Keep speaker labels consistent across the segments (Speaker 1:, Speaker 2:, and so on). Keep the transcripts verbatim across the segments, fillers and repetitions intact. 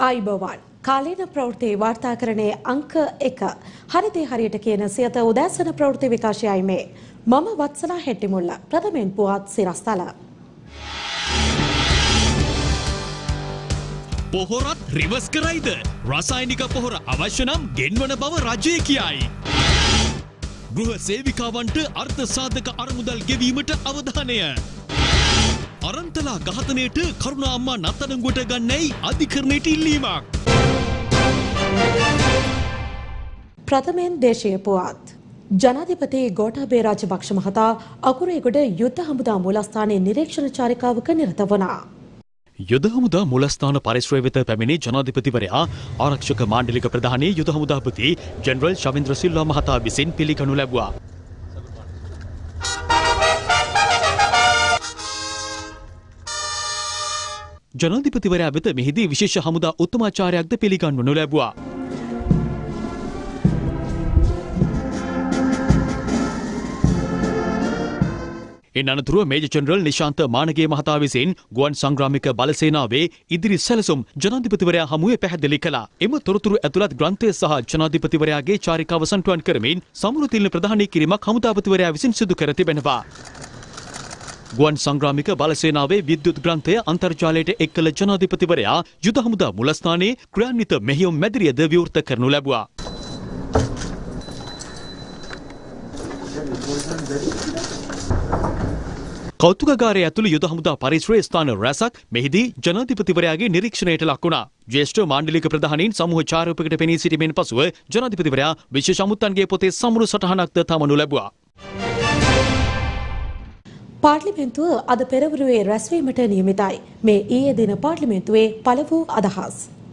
Speaker 1: ආයිබෝවන් කාලීන ප්‍රවෘත්ති වාර්තාකරණයේ අංක එක හරිතේ හරියට කියන සියත උදෑසන ප්‍රවෘත්ති විකාශයයි මේ මම වත්සලා හෙට්ටිමුල්ල ප්‍රථමයෙන් පුවත් සිරස්තල
Speaker 2: පොහොරත් රිවර්ස් කරයිද රසායනික පොහොර අවශ්‍ය නම් ගෙන්වන බව රජය කියයි. ගෘහ සේවිකාවන්ට අර්ථ සාධක අරමුදල් ගෙවීමට අවධානය. අරන්තලා ඝාතනයට කරුණා අම්මා නත්තඩංගුවට ගන්නයි අධිකරණයට ඉල්ලීමක්.
Speaker 1: ප්‍රථමයෙන් දේශීය පුවත් ජනාධිපති ගෝඨාභය රාජපක්ෂ මහතා අකුරේගොඩ යුද්ධ හමුදා මූලස්ථානයේ නිරීක්ෂණ චාරිකාවක නිරත වුණා.
Speaker 2: යුද හමුදා මූලස්ථාන පරිශ්‍රය වෙත පැමිණි ජනාධිපතිවරයා ආරක්ෂක මාණ්ඩලික ප්‍රධානී යුද හමුදාපති ජෙනරල් ශවින්ද්‍ර සිල්වා මහතා විසින් පිළිගනු ලැබුවා. ජනාධිපතිවරයා වෙත මෙහිදී විශේෂ හමුදා උත්තමාචාර්යයක්ද පිළිගන්වනු ලැබුවා. ඉන් අනතුරුව මේජර් ජෙනරල් නිශාන්ත මානගේ මහතා විසින් ගුවන් සංග්‍රාමික බලසේනාවේ ඉදිරි සැලසුම් ජනාධිපතිවරයා හමුවේ පැහැදිලි කළා. එම තොරතුරු ඇතුළත් ග්‍රන්ථය සහ ජනාධිපතිවරයාගේ චාරිකාව සම්ටුවන් කරමින් සමුරුතිල්න ප්‍රධානී කිරීමක් හමුදාපතිවරයා විසින් සිදු කර තිබෙනවා. ගුවන් සංග්‍රාමික බලසේනාවේ විද්‍යුත් ග්‍රන්ථය අන්තර්ජාලයට එක් කළ ජනාධිපතිවරයා යුද හමුදා මුලස්ථානයේ ක්‍රියාන්විත මෙහෙයුම් මැදිරියද විවෘත කරනු ලැබුවා. කෞතුකාගාරය ඇතුළු යුද හමුදා පරිශ්‍රයේ ස්ථාන රැසක් මෙහිදී ජනාධිපතිවරයාගේ නිරීක්ෂණයට ලක් වුණා. ජ්‍යෙෂ්ඨ මාණ්ඩලික ප්‍රධානීන් සමූහ චාරූපයකට පෙනී සිටීමෙන් පසුව ජනාධිපතිවරයා විශේෂ අමුත්තන්ගේ පොතේ සමුරු සටහනක්ද තවනු ලැබුවා.
Speaker 1: පාර්ලිමේන්තුව අද පෙරවරුවේ රැස්වීමට නියමිතයි. මේ ඊයේ දින පාර්ලිමේන්තුවේ පළමු අදහස්.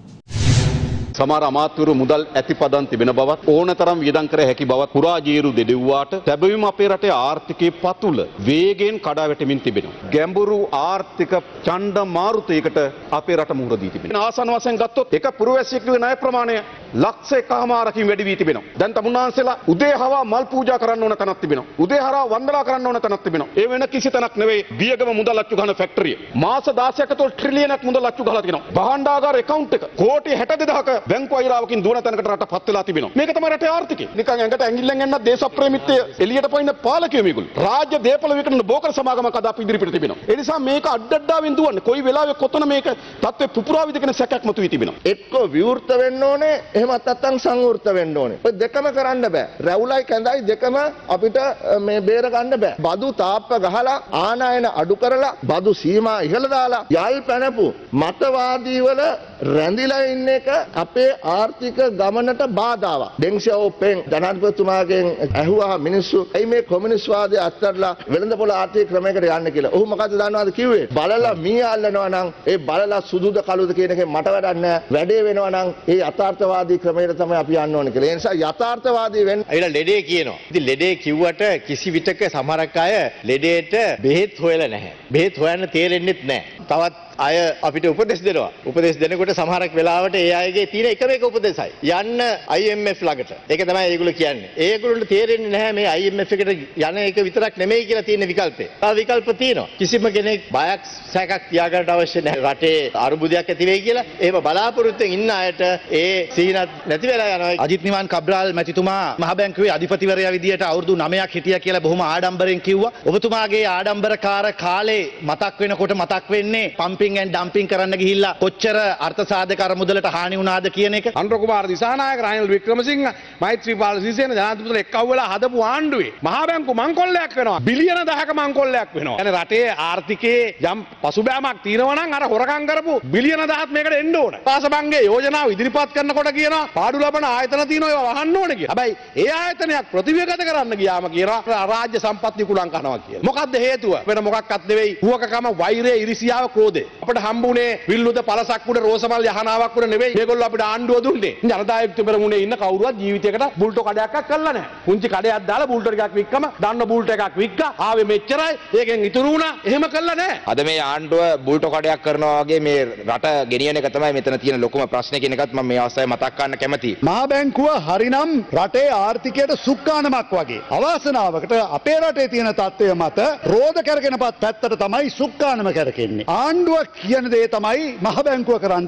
Speaker 3: සමහර අමාත්‍යවරු මුදල් ඇතිපදන් තිබෙන බවත් ඕනතරම් වියදම් කර හැකි බවත් පුරාජීරු දෙඩෙව්වාට සැබවින්ම අපේ රටේ ආර්ථිකයේ පතුල වේගයෙන් කඩා වැටෙමින් තිබෙනවා. ගැඹුරු ආර්ථික ඡණ්ඩ මාරුතයකට අපේ රට මුහුණ දී තිබෙනවා. ආසන්න වශයෙන් ගත්තොත් එක පුරවැසියෙකුගේ ණය ප්‍රමාණය ලක්ෂ එකමාරකින් වැඩි වී තිබෙනවා. දැන් තමුන්නාන්සලා උදේ හවා මල් පූජා කරන්න ඕන තැනක් තිබෙනවා. උදේ හරහා වන්දනා කරන්න ඕන තැනක් තිබෙනවා. ඒ වෙන කිසි තැනක් නෙවෙයි බියගම මුදල් අච්චු ගන්න ෆැක්ටරිය. මාස දාසයක තුළ ට්‍රිලියනක් මුදල් අච්චු ගහලා තියෙනවා. භාණ්ඩාගාර account එක කෝටි හැට දෙකක බැංකු අයිරාවකින් දුවන තැනකට රට පත් වෙලා තිබෙනවා. මේක තමයි රටේ ආර්ථිකය. නිකන් ඇඟට ඇඟිල්ලෙන් එන්න දේශප්‍රේමිත්වය එළියට පයින්න පාලකයෝ මේගොල්ලෝ. රාජ්‍ය දේපල විකරන බෝකර සමාගමක් අද අපි ඉදිරිපිට තිබෙනවා. ඒ නිසා මේක අඩඩ්ඩාවෙන් දුවන්නේ. කොයි වෙලාවෙ කොතන මේක තත්ත්වේ පුපුරාවිද කියන සැකයක් මතුවී තිබෙනවා.
Speaker 4: එක්ක විවෘත වෙන්න ඕනේ එහෙමත් නැත්නම් සංවෘත වෙන්න ඕනේ. ඔය දෙකම කරන්න බෑ. රැවුලයි කැඳයි දෙකම අපිට මේ බේර ගන්න බෑ. බදු තාප්ප ගහලා ආනායන අඩු කරලා බදු සීමා ඉහළ දාලා යල් පැනපු මතවාදී වල රැඳිලා ඉන්න එක අපේ ආර්ථික ගමනට බාධාවක්. ඩෙන් ෂාओපෙන් ජනාධිපතිතුමාගෙන් ඇහුවා මිනිස්සු ඇයි මේ කොමියුනිස්ට් වාදය අත්හැරලා වෙළඳපොළ ආර්ථික ක්‍රමයකට යන්න කියලා. ඔහු මොකද දන්නවද කිව්වේ? බලලා මී අල්ලනවා නම් ඒ බලලා සුදුද කළුද කියන එකෙන් මට වැඩක් නැහැ. වැඩේ වෙනවා නම් ඒ යථාර්ථවාදී ක්‍රමයට තමයි අපි යන්න ඕනේ කියලා. ඒ නිසා යථාර්ථවාදී වෙන්න.
Speaker 5: අයිලා ලෙඩේ කියනවා. ඉතින් ලෙඩේ කිව්වට කිසි විටක සමහරක් අය ලෙඩේට බෙහෙත් හොයලා නැහැ. බෙහෙත් හොයන්න තේරෙන්නෙත් නැහැ. තවත් අය අපිට උපදෙස් දෙනවා. උපදෙස් දෙනකොට සමහරක් වෙලාවට ඒ අයගේ තියෙන එකම එක උපදෙසයි. යන්න I M F ළඟට. ඒක තමයි ඒගොල්ලෝ කියන්නේ. ඒගොල්ලන්ට තේරෙන්නේ නැහැ මේ I M F එකට යන එක විතරක් නෙමෙයි කියලා තියෙන විකල්පේ. තව විකල්ප තියෙනවා. කිසිම කෙනෙක් බයක් සැකක් තියාගන්න අවශ්‍ය නැහැ. රටේ අරුබුදයක් ඇති වෙයි කියලා. එහෙම බලාපොරොත්තුෙන් ඉන්න අයට ඒ සීනත් නැති වෙලා යනවා.
Speaker 6: අජිත් නිවාන් කබ්‍රාල් මැතිතුමා මහ බැංකුවේ අධිපතිවරයා විදියට අවුරුදු නවයක් හිටියා කියලා බොහොම ආඩම්බරෙන් කිව්වා. ඔබතුමාගේ ආඩම්බරකාර කාලේ මතක් වෙනකොට මතක් වෙන්නේ පම්පින් and dumping කරන්න ගිහිල්ලා කොච්චර අර්ථ සාධක අරමුදලට හානි වුණාද කියන එක.
Speaker 7: අනුර කුමාර දිසානායක රනිල් වික්‍රමසිංහ මෛත්‍රීපාල සිරිසේන ජනාධිපතිතුමා එක්කව වෙලා හදපු ආණ්ඩුවේ මහා බැංකු මංකොල්ලයක් වෙනවා. බිලියන දහයක මංකොල්ලයක් වෙනවා. يعني රටේ ආර්ථිකයේ යම් පසුබෑමක් තියෙනවා නම් අර හොරකම් කරපු බිලියන දහයක් මේකට එන්න ඕන. පාසබංගේ යෝජනාව ඉදිරිපත් කරනකොට කියනවා පාඩු ලබන ආයතන තියෙනවා ඒවා වහන්න ඕන කියලා. හැබැයි ඒ ආයතනයක් ප්‍රතිව්‍යගත කරන්න ගියාම කියනවා රාජ්‍ය සම්පත් විකුණම් කරනවා කියලා. මොකද්ද හේතුව? වෙන මොකක්වත් නෙවෙයි. හුවකකම, වෛරය, ඉරිසියාව, ක්‍රෝධය. අපිට හම්බුනේ විල්ලුද පළසක් උඩ රෝසමල් යහනාවක් උඩ නෙවෙයි. මේගොල්ලෝ අපිට ආණ්ඩුව දුන්නේ. ජනතා යුක්ත පෙරමුණේ ඉන්න කවුරුවත් ජීවිතයකට බුල්ටෝ කඩයක් කළා නැහැ. පුංචි කඩයක් දාලා බුල්ටෝ ටිකක් වික්කම දන්න බුල්ටෝ එකක් වික්කා. ආවේ මෙච්චරයි. ඒකෙන් ඉතුරු වුණා. එහෙම කළා නැහැ.
Speaker 8: අද මේ ආණ්ඩුව බුල්ටෝ කඩයක් කරනවා වගේ මේ රට ගෙනියන එක තමයි මෙතන තියෙන ලොකුම ප්‍රශ්නේ කියන එකත් මම මේ අවස්ථාවේ මතක් කරන්න කැමතියි.
Speaker 6: මහා බැංකුව හරිනම් රටේ ආර්ථිකයට සුක්කානමක් වගේ. අවාසනාවකට අපේ රටේ තියෙන තත්ත්වය මත රෝධ කරගෙනපත් පැත්තට තමයි සුක්කානම කරකෙන්නේ. ආණ්ඩුව කියන දේ තමයි මහ බැංකුව කරන්නට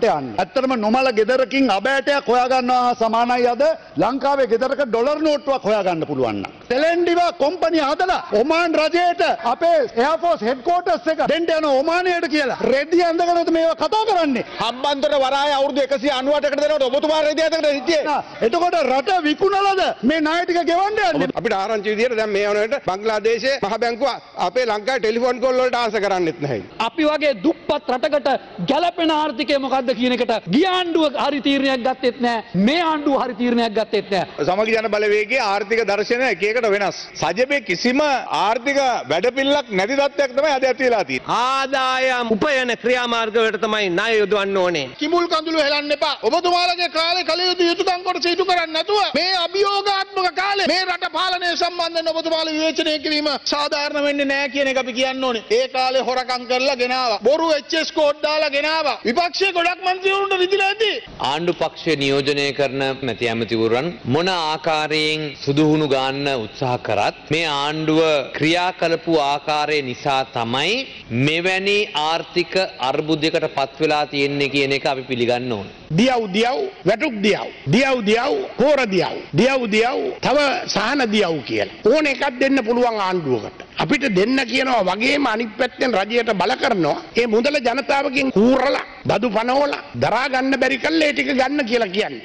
Speaker 6: යන්නේ. ඇත්තටම නොමල ගෙදරකින් අබෑටයක් හොයාගන්නවා සමානයි අද ලංකාවේ ගෙදරක ඩොලර් නෝට්ටුවක් හොයාගන්න පුළුවන් නම්. තෙලෙන්ඩිවා කොම්පැනි හදලා ඔමාන් රජයට අපේ එයාෆෝස් හෙඩ්කෝටර්ස් එක දෙන්න යන ඔමානයට කියලා රෙදි ඇඳගෙනද මේවා කතා කරන්නේ.
Speaker 5: හම්බන්තොට වරාය අවුරුදු එකසිය අනූඅටකට දෙනකොට ඔබතුමා රෙදි ඇඳගෙන හිටියේ.
Speaker 6: එතකොට රට විකුණලාද මේ ණය ටික ගෙවන්න යන්නේ.
Speaker 7: අපිට ආරංචි විදියට දැන් මේ වනවිට බංග්ලාදේශයේ මහ බැංකුව අපේ ලංකාවේ ටෙලිෆෝන් කෝල් වලට ආන්සර් කරන්නෙත් නැහැ.
Speaker 9: අපි වගේ දුප්පත් රටකට ගැළපෙන ආර්ථිකය මොකද්ද කියන එකට ගිය ආණ්ඩුව හරි තීරණයක් ගත්තෙත් නැහැ. මේ ආණ්ඩුව හරි තීරණයක් ගත්තෙත් නැහැ.
Speaker 5: සමගි ජන බලවේගයේ ආර්ථික දර්ශනය එක එකට වෙනස්. සජබේ කිසිම ආර්ථික වැඩපිළිවෙලක් නැති තත්ත්වයක් තමයි අද ඇති වෙලා තියෙන්නේ.
Speaker 10: ආදායම් උපයන ක්‍රියාමාර්ග වලට තමයි ණය යොදවන්න ඕනේ.
Speaker 4: කිමුල් කඳුළු හෙලන්න එපා. ඔබතුමාලගේ කාලේ කල යුතු යුතුකම් කොට සිදු කරන්නේ නැතුව මේ අභියෝගාත්මක කාලේ මේ රට පාලනය සම්බන්ධයෙන් ඔබතුමාලා විවේචනය කිරීම සාධාරණ වෙන්නේ නැහැ කියන එක අපි කියන්න ඕනේ. ඒ කාලේ හොරකම් කරලා ගෙනාවා. බොරු එච් එස් කෝඩ් දාලා ගෙනාවා. විපක්ෂයේ ගොඩක් මන්ත්‍රීවරුන්ට විදිලා ඇති.
Speaker 10: ආණ්ඩු පක්ෂය නියෝජනය කරන මැති ඇමතිවරුන් මොන ආකාරයෙන් සුදුහුණු ගන්න උත්සාහ කරත් මේ ආණ්ඩුව ක්‍රියා කළපු ආකාරය නිසා තමයි මෙවැනි ආර්ථික අර්බුදයකට පත් වෙලා තියෙන්නේ කියන එක අපි පිළිගන්න ඕනේ.
Speaker 4: දියව් දියව් වැටුක් දියව් දියව් දියව් හෝර දියව් දියව් දියව් තව සහන දියව් කියලා ඕන එකක් දෙන්න පුළුවන් ආණ්ඩුවකට. අපිට දෙන්න කියනවා වගේම අනිත් පැත්තෙන් රජයට බල කරනවා. ඒ මුදල ජනතාවගෙන් කූරලා බදු පනවලා දරා ගන්න බැරි කල්ලේ ටික ගන්න කියලා කියන්නේ.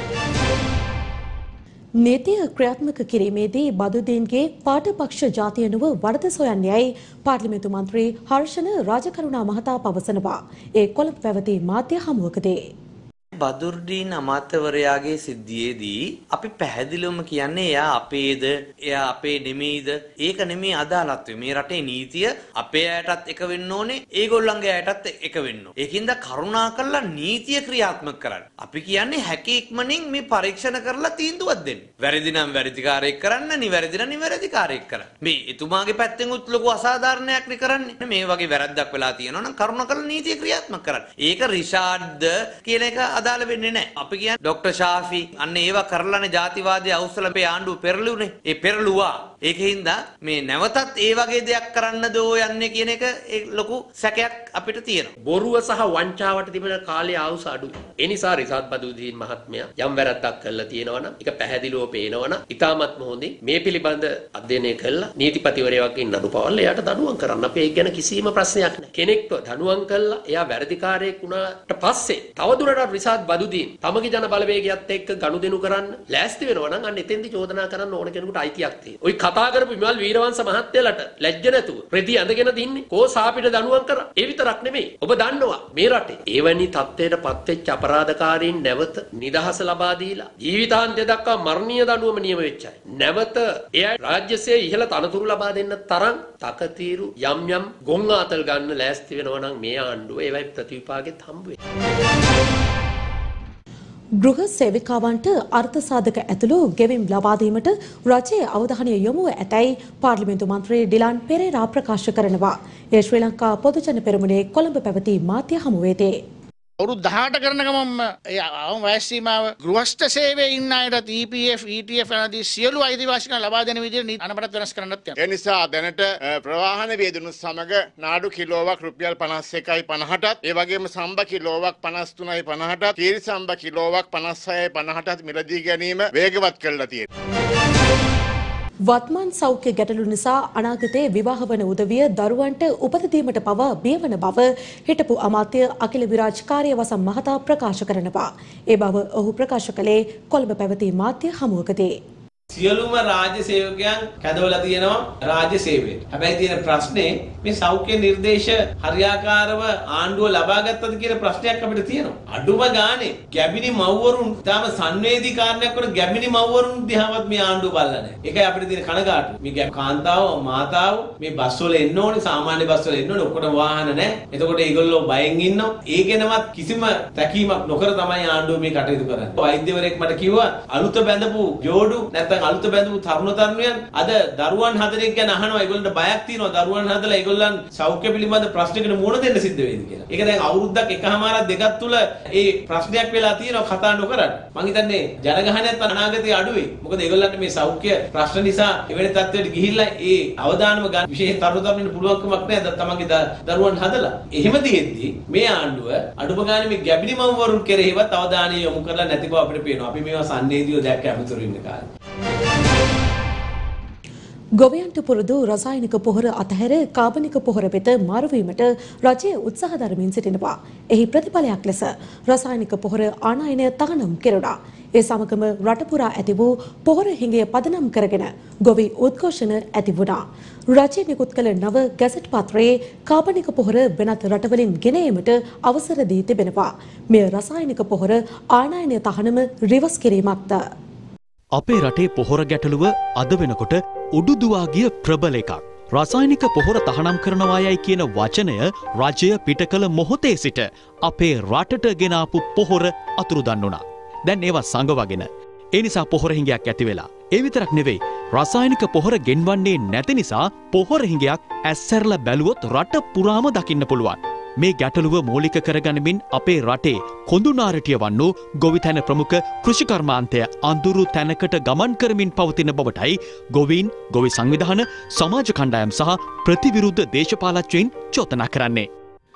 Speaker 1: නීතිය ක්‍රියාත්මක කිරීමේදී බදුදීන්ගේ පාටපක්ෂ ජාතියනුව වරද සොයන්නේයි පාර්ලිමේන්තු මන්ත්‍රී හර්ෂණ රාජකරුණා මහතා පවසනවා. ඒ කොළඹ පැවති මාධ්‍ය හමුවකදී
Speaker 11: බදුර්ඩීන් අමාත්‍යවරයාගේ සිද්ධියේදී අපි පැහැදිලිවම කියන්නේ එයා අපේද එයා අපේ නෙමෙයිද ඒක නෙමෙයි අදාළත්වය. මේ රටේ නීතිය අපේ අයටත් එක වෙන්න ඕනේ ඒගොල්ලන්ගේ අයටත් එක වෙන්න ඕනේ. ඒකින්ද කරුණාකරලා නීතිය ක්‍රියාත්මක කරන්න. අපි කියන්නේ හැකි ඉක්මනින් මේ පරීක්ෂණ කරලා තීන්දුවක් දෙන්න. වැරදි නම් වැරදිකාරයෙක් කරන්න, නිවැරදි නම් නිවැරදිකාරයෙක් කරන්න. මේ එතුමාගේ පැත්තෙන් උත් ලොකු අසාධාරණයක් නේ කරන්නේ. මේ වගේ වැරද්දක් වෙලා තියෙනවා නම් කරුණාකරලා නීතිය ක්‍රියාත්මක කරන්න. ඒක රිෂාඩ්ද කියන එක අදාළ වෙන්නේ නැහැ. අපි කියන්නේ ડોક્ટર ශාෆි අන්න ඒවා කරලානේ ජාතිවාදී අවසල අපේ ආණ්ඩුව පෙරළුනේ. ඒ පෙරළුවා. ඒකින්ද මේ නැවතත් ඒ වගේ දෙයක් කරන්නද ඕ යන්නේ කියන එක ලොකු සැකයක් අපිට තියෙනවා.
Speaker 12: බොරුව සහ වංචාවට තිබෙන කාලය ආවුස අඩුයි. ඒ නිසා රිසාඩ් බදුදීන් මහත්මයා යම් වැරද්දක් කළා තියෙනවා නම් ඒක පැහැදිලිව පේනවා නම් ඉතාමත් හොඳින් මේ පිළිබඳ අධ්‍යයනය කළා නීතිපතිවරයෙක් ඉන්නු පවල් එයාට දඬුවම් කරන්න. අපි ඒක ගැන කිසිම ප්‍රශ්නයක් නැහැ. කෙනෙක්ව දඬුවම් කළා එයා වැරදිකාරයෙක් වුණාට පස්සේ තවදුරටත් රිසාඩ් බදුදීන් තමගේ ජන බලවේගයත් එක්ක ගනුදෙනු කරන්න ලෑස්ති වෙනවා නම් අන්න එතෙන්දි චෝදනා කරන්න ඕන කෙනෙකුට අයිතියක් තියෙනවා. ඔය කතා කරපු විමල් වීරවංශ මහත්තයලට ලැජ්ජ නැතුව රෙදි ඇඳගෙන දින්නේ කෝ සාපිට දඬුවම් කරා. ඒ විතරක් නෙමෙයි. ඔබ දන්නවා මේ රටේ එවැනි තත්ත්වයට පත් වෙච්ච අපරාධකාරීන් නැවත නිදහස ලබා දීලා ජීවිතාන්තය දක්වා මරණීය දඬුවම නියම වෙච්චයි. නැවත එයා රාජ්‍යසේ ඉහළ තනතුරු ලබා දෙන්න තරම් තකතිරු යම් යම් ගොන් ආතල් ගන්න ලෑස්ති වෙනවා නම් මේ ආණ්ඩුව ඒවයි ප්‍රතිවිපාකෙත් හම්බ වෙනවා.
Speaker 1: ගෘහ සේවිකාවන්ට අර්ථ සාධක ඇතුළු ගෙවීම් ලබා දීමට රජයේ අවධානය යොමු ඇතැයි පාර්ලිමේන්තු මන්ත්‍රී ඩිලාන් පෙරේරා ප්‍රකාශ කරනවා. ඒ ශ්‍රී ලංකා පොදුජන පෙරමුණේ කොළඹ පැවති මාධ්‍ය හමුවේදී
Speaker 13: අවුරුදු දහඅට කරන ගමන්ම ඒ අවම වයස් සීමාව ගෘහස්ත සේවයේ ඉන්න අයට E P F E T F ආදී සියලු අයිතිවාසිකම් ලබා දෙන විදිහට අනබරත් වෙනස් කරන්නත් යනවා.
Speaker 14: ඒ නිසා දැනට ප්‍රවාහන වේදනුත් සමග නාඩු කිලෝවක් රුපියල් පනස් එකයි පනහටත් ඒ වගේම සම්බ කිලෝවක් පනස් තුනයි පනහටත් කීරි සම්බ කිලෝවක් පනස් හයයි පනහටත් මිලදී ගැනීම වේගවත් කරලා තියෙනවා.
Speaker 1: වත්මන් සෞඛ්‍ය ගැටලු නිසා අනාගතයේ විවාහ වන උදවිය දරුවන්ට උපත දීමට පවා බියවන බව හිටපු අමාත්‍ය අකිල විරාජ් කාර්යවසම් මහතා ප්‍රකාශ කරනවා. ඒ බව ඔහු ප්‍රකාශ කළේ කොළඹ පැවති මාධ්‍ය හමුවකදී.
Speaker 15: සියලුම රාජ්‍ය සේවකයන් කැදවලා තියෙනවා රාජ්‍ය සේවයට. හැබැයි තියෙන ප්‍රශ්නේ මේ සෞඛ්‍ය නිර්දේශ හරියාකාරව ආණ්ඩුව ලබා ගත්තද කියන ප්‍රශ්නයක් අපිට තියෙනවා. අඩුම ගානේ ගැබිනි මව්වරුන් තාම සංවේදී කාරණයක් වල ගැබිනි මව්වරුන් දිහාවත් මේ ආණ්ඩුව බලලා නැහැ. ඒකයි අපිට තියෙන කනගාටුව. මේ ගැබ් කාන්තාව මාතාව මේ බස් වල එන්න ඕනේ සාමාන්‍ය බස් වල එන්න ඕනේ ඔක්කොම වාහන නැහැ. එතකොට ඒගොල්ලෝ බයෙන් ඉන්නවා. ඒ ගැනවත් කිසිම තැකීමක් නොකර තමයි ආණ්ඩුව මේ කටයුතු කරන්නේ. වෛද්‍යවරයෙක් මට කිව්වා අලුත බැඳපු ජෝඩු නැත්නම් දැන් අලුත බැඳපු තරුණ තරුණියන් අද දරුවන් හදන එක ගැන අහනවා. ඒගොල්ලන්ට බයක් තියෙනවා. දරුවන් හදලා ඒගොල්ලන් සෞඛ්‍ය පිළිබඳ ප්‍රශ්නයකට මුහුණ දෙන්න සිද්ධ වෙයිද කියලා. ඒක දැන් අවුරුද්දක් එකමාරක් දෙකක් තුල ඒ ප්‍රශ්නයක් වෙලා තියෙනවා කතා නොකරන. මම හිතන්නේ ජනගහනයත් අනාගතයේ අඩු වෙයි. මොකද ඒගොල්ලන්ට මේ සෞඛ්‍ය ප්‍රශ්න නිසා එවැනි තත්ත්වයකට ගිහිල්ලා ඒ අවදානම ගන්න විශේෂ තරුණ තරුණියන්ට පුළුවන්කමක් නැහැ. තමන්ගේ දරුවන් හදලා. එහෙම තියෙද්දි මේ ආණ්ඩුව අඩුම ගානේ මේ ගැබිනි මව්වරුන් කෙරෙහිවත් අවධානය යොමු කරලා නැති බව අපිට පේනවා. අපි මේවා සංවේදීව දැක්ක අමතර ඉන්න කාලේ.
Speaker 1: ගොවියන්ට පුරුදු රසායනික පොහොර අතහැර කාබනික පොහොර වෙත මාරු වීමට රජය උත්සාහ දරමින් සිටිනවා. එහි ප්‍රතිඵලයක් ලෙස රසායනික පොහොර ආනයනය තහනම් කෙරුණා. ඒ සමගම රට පුරා ඇති වූ පොහොර හිඟය පදනම් කරගෙන ගොවි උද්ඝෝෂණ ඇති වුණා. රජය නිකුත් කළ නව ගැසට් පත්‍රයේ කාබනික පොහොර වෙනත් රටවලින් ගෙන ඒමට අවසර දී තිබෙනවා. මෙය රසායනික පොහොර ආනයනය තහනම රිවර්ස් කිරීමක්ද.
Speaker 2: අපේ රටේ පොහොර ගැටලුව අද වෙනකොට උඩුදුවා ගිය ප්‍රබල එකක්. රසායනික පොහොර තහනම් කරනවායයි කියන වචනය රජය පිට කළ මොහොතේ සිට අපේ රටට ගෙන ආපු පොහොර අතුරුදන් වුණා. දැන් ඒවා සංගවගෙන. ඒ නිසා පොහොර හිඟයක් ඇති වෙලා. ඒ විතරක් නෙවෙයි රසායනික පොහොර ගෙන්වන්නේ නැති නිසා පොහොර හිඟයක් ඇස්සැරලා බැලුවොත් රට පුරාම දකින්න පුළුවන්. මේ ගැටලුව මූලික කරගනිමින් අපේ රටේ කොඳුනාරටිය වන්නු ගොවිතැන ප්‍රමුඛ කෘෂිකර්මාන්තය අඳුරු තැනකට ගමන් කරමින් පවතින බවටයි ගොවීන්, ගොවි සංවිධාන, සමාජ කණ්ඩායම් සහ ප්‍රතිවිරුද්ධ දේශපාලකයන් චෝදනා කරන්නේ.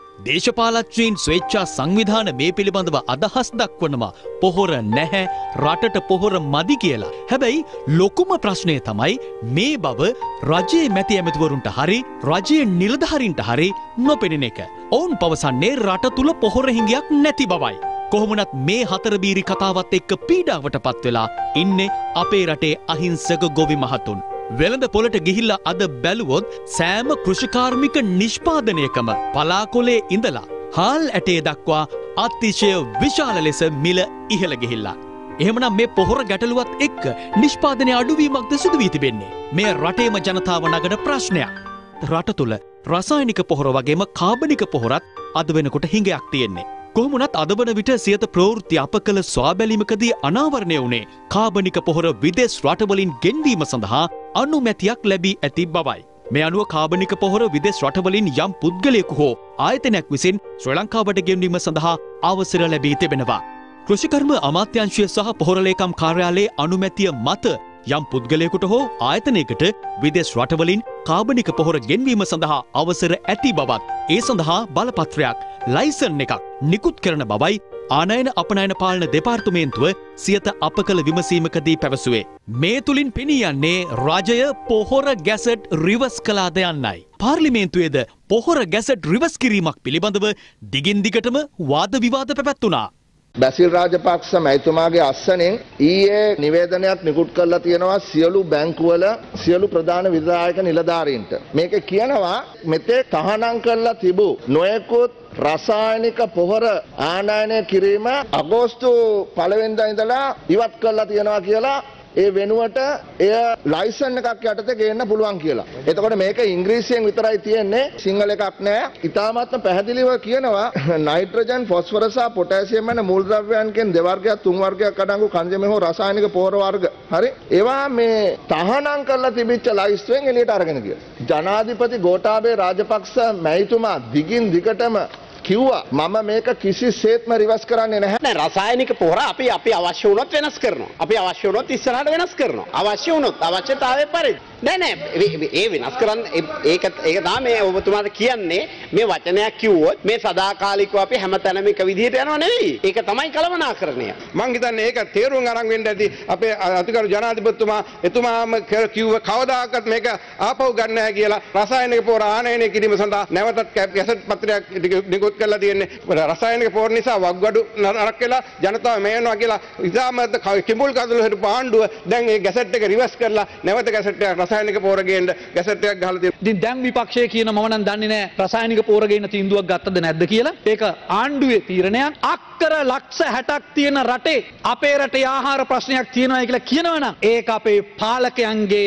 Speaker 2: දේශපාලකයන් ස්වේච්ඡා සංවිධාන මේ පිළිබඳව අදහස් දක්වනවා පොහොර නැහැ, රටට පොහොර මදි කියලා. හැබැයි ලොකුම ප්‍රශ්නය තමයි මේ බව රජයේ මැති ඇමතිවරුන්ට හරි රජයේ නිලධාරීන්ට හරි නොපෙනෙන එක. ඔවුන් පවසන්නේ රට තුල පොහොර හිඟයක් නැති බවයි. කොහොමනත් මේ හතරබීරි කතාවත් එක්ක පීඩාවට පත් වෙලා ඉන්නේ අපේ රටේ අහිංසක ගොවි මහතුන්. වෙළඳ පොළට ගිහිල්ලා අද බැලුවොත් සෑම කෘෂිකාර්මික නිෂ්පාදනයකම පලාකොලේ ඉඳලා හාල් ඇටේ දක්වා අතිශය විශාල ලෙස මිල ඉහළ ගිහිල්ලා. එහෙමනම් මේ පොහොර ගැටලුවත් එක්ක නිෂ්පාදනය අඩුවීමක්ද සිදු වී තිබෙන්නේ. මේ රටේම ජනතාව නගන ප්‍රශ්නයක්. රට තුල රසායනික පොහොර වගේම කාබනික පොහොරත් අද වෙනකොට හිඟයක් තියෙන්නේ. කොහොමුණත් අද වන විට සියත ප්‍රවෘත්ති අප කළ ස්වාබැලීමකදී අනාවරණය වුණේ කාබනික පොහොර විදේශ රටවලින් ගෙන්වීම සඳහා අනුමැතියක් ලැබී ඇති බවයි. මේ අනුව කාබනික පොහොර විදේශ රටවලින් යම් පුද්ගලයෙකු හෝ ආයතනයක් විසින් ශ්‍රී ලංකාවට ගෙන්වීම සඳහා අවසර ලැබී තිබෙනවා. කෘෂිකර්ම අමාත්‍යාංශය සහ පොහොර ලේකම් කාර්යාලයේ අනුමැතිය මත යම් පුද්ගලයෙකුට හෝ ආයතනයකට විදේශ රටවලින් කාබනික පොහොර ගෙන්වීම සඳහා අවසර ඇති බවත් ඒ සඳහා බලපත්‍රයක් ලයිසන් එකක් නිකුත් කරන බවයි ආනයන අපනයන පාලන දෙපාර්තමේන්තුව සියත අප කළ විමසීමකදී පැවසුවේ. මේ තුලින් පෙනී යන්නේ රජය පොහොර ගැසට් රිවර්ස් කළාද යන්නයි. පාර්ලිමේන්තුවේද පොහොර ගැසට් රිවර්ස් කිරීමක් පිළිබඳව දිගින් දිගටම වාද විවාද පැවැත්වුණා.
Speaker 4: බැසිල් රාජපක්ෂ මැතිතුමාගේ අස්සනෙන් ඊයේ නිවේදනයක් නිකුත් කරලා තියෙනවා සියලු බැංකුවල සියලු ප්‍රධාන විධායක නිලධාරීන්ට. මේක කියනවා මෙතේ තහනම් කරලා තිබූ නොයෙකුත් රසායනික පොහොර ආනයනය කිරීම අගෝස්තු පළවෙනිදා ඉඳලා ඉවත් කරලා තියෙනවා කියලා ඒ වෙනුවට එය ලයිසන් එකක් යටතේ ගේන්න පුළුවන් කියලා. එතකොට මේක ඉංග්‍රීසියෙන් විතරයි තියෙන්නේ, සිංහල එකක් නෑ. ඉතාමත්ම පැහැදිලිව කියනවා නයිට්‍රජන්, ෆොස්ෆරස් සහ පොටෑසියම් යන මූලද්‍රව්‍යයන්ගෙන් දෙවර්ගයක් තුන් වර්ගයක් අඩංගු කන්දේම හෝ රසායනික පොහොර වර්ග. හරි. ඒවා මේ තහනම් කරලා තිබිච්ච ලයිස්තුවෙන් එළියට අරගෙන ගියා. ජනාධිපති ගෝඨාභය රාජපක්ෂ මැතිතුමා දිගින් දිගටම කිව්වා මම මේක කිසිසේත්ම රිවර්ස් කරන්නේ නැහැ.
Speaker 16: නෑ රසායනික පොහොර අපි අපි අවශ්‍ය වුණොත් වෙනස් කරනවා. අපි අවශ්‍ය වුණොත් ඉස්සරහට වෙනස් කරනවා. අවශ්‍ය වුණොත් අවශ්‍යතාවය පරිදි. නෑ නෑ ඒ වෙනස් කරන්න ඒක ඒක තමයි ඔබතුමාට කියන්නේ මේ වචනයක් කිව්වොත් මේ සදාකාලිකව අපි හැමතැනම එක විදිහට යනවා නෙවෙයි. ඒක තමයි කලමනාකරණය.
Speaker 7: මං හිතන්නේ ඒක තේරුම් අරන් වෙන්න ඇති අපේ අතිගරු ජනාධිපතිතුමා එතුමාම කිව්ව කවදාකවත් මේක ආපහු ගන්න නැහැ කියලා රසායනික පොහොර ආනයනය කිරීම සඳහා නැවතත් ගැසට් පත්‍රයක් නිකුත් කරලා තියෙන්නේ. රසායනික පොහොර නිසා වග්ගඩු නරක වෙලා ජනතාව මේ වෙනවා කියලා ඉතාමත් කිඹුල් කඳුළු හිටපු ආණ්ඩුව දැන් මේ ගැසට් එක රිවර්ස් කරලා නැවත ගැසට් එක රසායනික පොහොර ගේන්න ගැසට් එකක් ගහලා තියෙනවා.
Speaker 9: ඉතින් දැන් විපක්ෂය කියන මම නම් දන්නේ නැහැ රසායනික පොහොර ගේන්න තීන්දුවක් ගත්තද නැද්ද කියලා. ඒක ආණ්ඩුවේ තීරණයක්. අක්කර ලක්ෂ හැටක් තියෙන රටේ අපේ රටේ ආහාර ප්‍රශ්නයක් තියෙනවා කියලා කියනවනම් ඒක අපේ පාලකයන්ගේ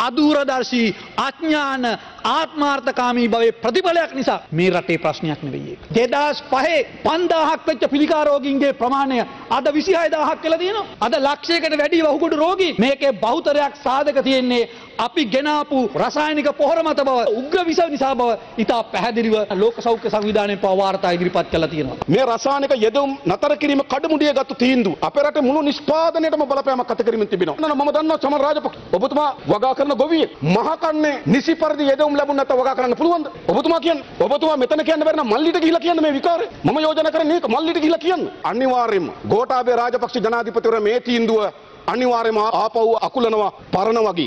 Speaker 9: අදූරදර්ශී අඥාන ආත්මාර්ථකාමී භවයේ ප්‍රතිඵලයක් නිසා මේ රටේ ප්‍රශ්නයක් නෙවෙයි ඒක. දෙදාස් පහේ පන්දාහක් වෙච්ච පිළිකා රෝගීන්ගේ ප්‍රමාණය අද විසිහය දාහක් කියලා තියෙනවා. අද ලක්ෂයකට වැඩි වහුගොඩු රෝගී. මේකේ බහුතරයක් සාධක තියෙන්නේ අපි ගෙනාපු රසායනික පොහොර මත බව, උග්‍ර විස නිසා බව ඉතා පැහැදිලිව ලෝක සෞඛ්‍ය සංවිධානයේ පවා වාර්තා ඉදිරිපත් කළා තියෙනවා.
Speaker 17: මේ රසායනික යෙදවුම් නතර කිරීම කඩමුඩිය ගත්තු තීන්දුව අපේ රටේ මුළු නිෂ්පාදනයටම බලපෑමක් අත කිරීමෙන් තිබෙනවා. මම දන්නවා චමන් රාජපක්ෂ ඔබතුමා වගා කරන ගොවියෙක්. මහකන්නේ නිසි පරිදි යෙදවුම් ලැබුණ නැත්නම් වගා කරන්න පුළුවන්ද? ඔබතුමා කියන්නේ ඔබතුමා මෙතන කියන්න බැරි නම් මල්ලිට ගිහිලා කියන්න මේ විකාරය. මම යෝජනා කරන්නේ මේක මල්ලිට ගිහිලා කියන්න. අනිවාර්යයෙන්ම ගෝඨාභය රාජපක්ෂ ජනාධිපතිවරයා මේ තීන්දුව අනිවාර්යයෙන්ම ආපහු අකුලනවා පරණ වගේ.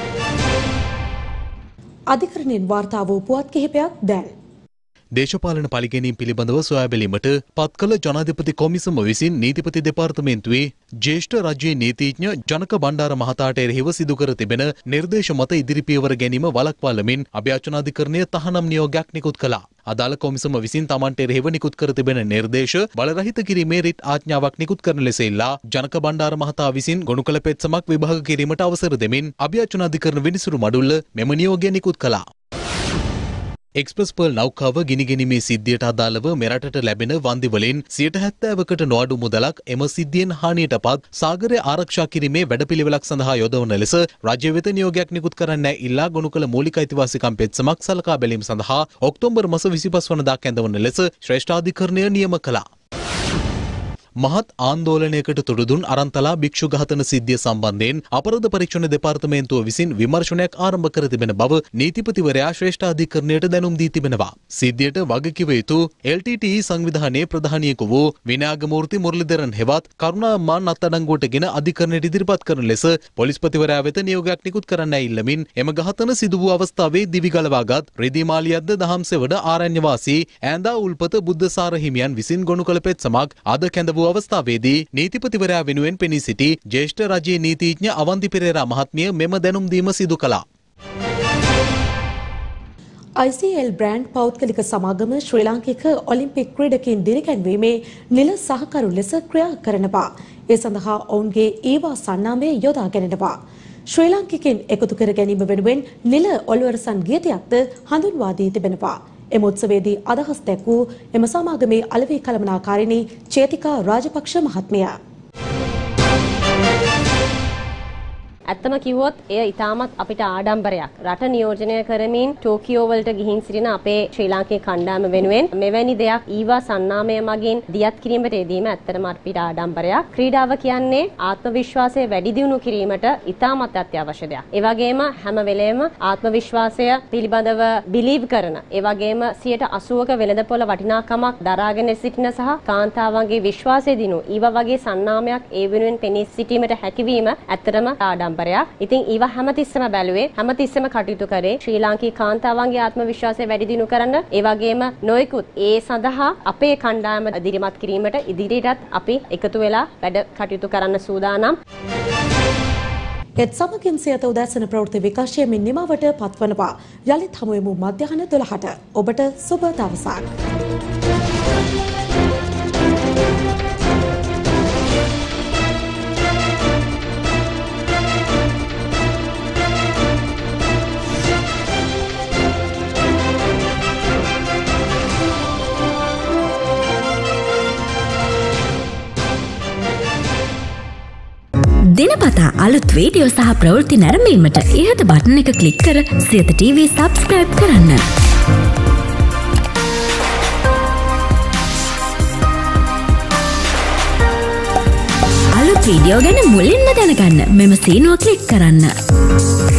Speaker 1: අධිකරණයෙන් වාර්තා වූ පුවත් කිහිපයක් දැන්.
Speaker 2: දේශපාලන පරිගැනීම් පිළිබඳව සොයා බැලීමට පත් කළ ජනාධිපති කොමිසම විසින් නීතිපති දෙපාර්තමේන්තුවේ ජ්‍යෙෂ්ඨ රාජ්‍ය නීතිඥ ජනක බණ්ඩාර මහතාට එරෙහිව සිදු කර තිබෙන නිර්දේශ මත ඉදිරි පියවර ගැනීම වළක්වාලමින් අභ්‍යාචනාධිකරණය තහනම් නියෝගයක් නිකුත් කළා. අදාළ කොමිසම විසින් තමන්ට එරෙහිව නිකුත් කර තිබෙන නිර්දේශ බලරහිත කිරීමේ රිට් ආඥාවක් නිකුත් කරන ලෙස ඉල්ලා ජනක බණ්ඩාර මහතා විසින් ගොනු කළ පෙත්සමක් විභාග කිරීමට අවසර දෙමින් අභ්‍යාචනාධිකරණ විනිසුරු මඩුල්ල මෙම නියෝගය නිකුත් කළා. එක්ස්ප්‍රස් පර්ල් නෞකාව ගිනිගැනීමේ සිද්ධියට අදාළව මෙරටට ලැබෙන වන්දි වලින් සියයට හැත්තෑවකට නොඅඩු මුදලක් එම සිද්ධියෙන් හානියටපත් සාගරය ආරක්ෂා කිරීමේ වැඩපිළිවෙලක් සඳහා යොදවන ලෙස රාජ්‍ය වෙත නියෝගයක් නිකුත් කරන්න ඉල්ලා ගොනු කළ මූලික අයිතිවාසිකම් පෙත්සමක් සලකා බැලීම සඳහා ඔක්තෝබර් මාස විසිපස් වනදා කැඳවන ලෙස ශ්‍රේෂ්ඨාධිකරණය නියම කළා. මහත් ආන්දෝලනයකට තුඩුදුන් අරන්තලා භික්ෂු ඝාතන සිද්ධිය සම්බන්ධයෙන් අපරාධ පරීක්ෂණ දෙපාර්තමේන්තුව විසින් විමර්ශනයක් ආරම්භ කර තිබෙන බව නීතිපතිවරයා ශ්‍රේෂ්ඨාධිකරණයට දැනුම් දී තිබෙනවා. සිද්ධියට වගකිව යුතු එල් ටී ටී ඊ සංවිධානයේ ප්‍රධානියෙකු වූ විනායකමූර්ති මුරලිදරන් හෙවත් කරුණාමාන් අත්අඩංගුවටගෙන අධිකරණයට ඉදිරිපත් කරන ලෙස පොලිස්පතිවරයා වෙත නියෝගයක් නිකුත් කරන්න ඉල්ලමින් එම ඝාතන සිදු වූ අවස්ථාවේ දිවි ගලවාගත් රිදී මාලියද්ද දහම්සෙවඩ ආරණ්‍යවාසී ඈඳා උල්පත බුද්ධසාර හිමියන් විසින් ගොනු කළ පෙත්සමක් අද කැඳවූ අවස්ථාවේදී නීතිපතිවරයා වෙනුවෙන් පෙනී සිටි ජ්‍යෙෂ්ඨ රාජ්‍ය නීතිඥ අවන්ති පෙරේරා මහත්මිය මෙම දැනුම් දීම සිදු කළා.
Speaker 1: ආයි සී එල් බ්‍රෑන්ඩ් පෞද්ගලික සමාගම ශ්‍රී ලාංකික ඔලිම්පික් ක්‍රීඩකයින් දිරිගැන්වීමේ නිල සහකරු ලෙස ක්‍රියා කරනවා. ඒ සඳහා ඔවුන්ගේ ඊවා සන්නාමය යොදා ගැනෙනවා. ශ්‍රී ලාංකිකයින් එකතු කර ගැනීම වෙනුවෙන් නිල ඔළුවරසන් ගීතයක්ද හඳුන්වා දී තිබෙනවා. එම උත්සවයේදී අදහස් දැක්වූ එම සමාගමේ අලෙවි කළමනාකාරිණී චේතිකා රාජපක්ෂ මහත්මිය.
Speaker 18: ඇත්තම කිව්වොත් එය ඉතාමත් අපිට ආඩම්බරයක්. රට නියෝජනය කරමින් ටෝකියෝ වලට ගිහින් සිටින අපේ ශ්‍රී ලාංකික කණ්ඩායම වෙනුවෙන් මෙවැනි දෙයක් ඊවා සන්නාමය මගින් දියත් කිරීමට යෙදීම ඇත්තටම අපිට ආඩම්බරයක්. ක්‍රීඩාව කියන්නේ ආත්ම විශ්වාසය වැඩි දියුණු කිරීමට ඉතාමත් අත්‍යවශ්‍ය දෙයක්. ඒ වගේම හැම වෙලේම ආත්ම විශ්වාසය පිළිබඳව බිලීව් කරන, ඒ වගේම සියයට අසූවක වෙළඳපොළ වටිනාකමක් දරාගෙන සිටින සහ කාන්තාවන්ගේ විශ්වාසය දිනු ඊවා වගේ සන්නාමයක් ඒ වෙනුවෙන් පෙනී සිටීමට හැකියවීම ඇත්තටම ආඩම්බරයක්. ඉතින් ඊවා හැමතිස්සෙම බැලුවේ හැමතිස්සෙම කටයුතු කරේ ශ්‍රී ලාංකික කාන්තාවන්ගේ ආත්ම විශ්වාසය වැඩි දියුණු කරන්න, ඒ වගේම නොයෙකුත් ඒ සඳහා අපේ කණ්ඩායම දිරිමත් කිරීමට ඉදිරියටත් අපි එකතු වෙලා වැඩ කටයුතු කරන්න සූදානම්.
Speaker 1: එත් සමගින් සියත උදෑසන ප්‍රවෘත්ති විකාශය මෙන් නිමවට පත්වනවා. යලිත් හමුවෙමු මධ්‍යහන දොළහට. ඔබට සුබ දවසක්.
Speaker 19: දිනපතා අලුත් වීඩියෝ සහ ප්‍රවෘත්ති නැරඹීමට ඉහත බටන් එක ක්ලික් කර සියත ටීවී සබ්ස්ක්‍රයිබ් කරන්න. අලුත් වීඩියෝ ගැන මුලින්ම දැනගන්න මෙම සීනුව ක්ලික් කරන්න.